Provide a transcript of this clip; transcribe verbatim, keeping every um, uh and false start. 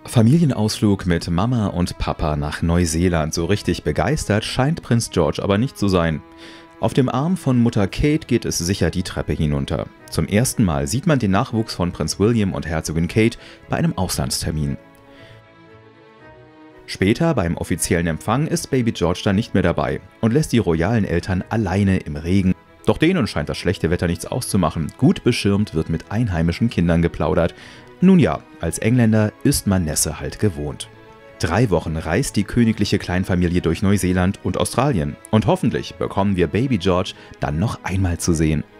Familienausflug mit Mama und Papa nach Neuseeland. So richtig begeistert scheint Prinz George aber nicht zu sein. Auf dem Arm von Mutter Kate geht es sicher die Treppe hinunter. Zum ersten Mal sieht man den Nachwuchs von Prinz William und Herzogin Kate bei einem Auslandstermin. Später beim offiziellen Empfang ist Baby George dann nicht mehr dabei und lässt die royalen Eltern alleine im Regen. Doch denen scheint das schlechte Wetter nichts auszumachen. Gut beschirmt wird mit einheimischen Kindern geplaudert. Nun ja, als Engländer ist man Nässe halt gewohnt. Drei Wochen reist die königliche Kleinfamilie durch Neuseeland und Australien. Und hoffentlich bekommen wir Baby George dann noch einmal zu sehen.